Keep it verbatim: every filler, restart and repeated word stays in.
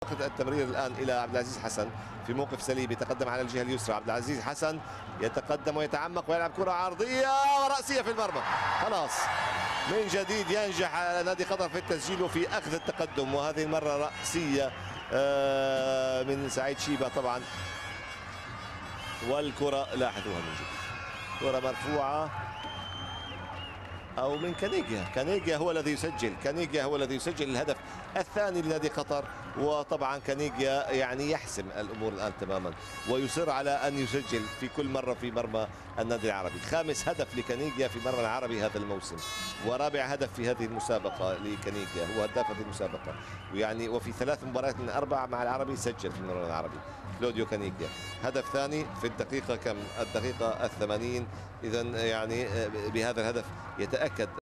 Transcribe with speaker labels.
Speaker 1: التمرير الآن إلى عبد العزيز حسن في موقف سليم، يتقدم على الجهة اليسرى. عبد العزيز حسن يتقدم ويتعمق ويلعب كرة عرضية ورأسية في المرمى. خلاص من جديد ينجح نادي قطر في التسجيل وفي أخذ التقدم، وهذه المرة رأسية من سعيد شيبة طبعا. والكرة لاحظوها من جديد، كرة مرفوعة أو من كانيجيا. كانيجيا هو الذي يسجل، كانيجيا هو الذي يسجل الهدف الثاني لنادي قطر. وطبعا كانيجيا يعني يحسم الأمور الآن تماما ويصر على أن يسجل في كل مرة في مرمى النادي العربي. خامس هدف لكانيجيا في مرمى العربي هذا الموسم، ورابع هدف في هذه المسابقة لكانيجيا، هو هداف هذه المسابقة. ويعني وفي ثلاث مباريات من أربع مع العربي سجل في المرمى العربي كلوديو كانيجيا. هدف ثاني في الدقيقة كم؟ الدقيقة الثمانين. إذا يعني بهذا الهدف يتأكد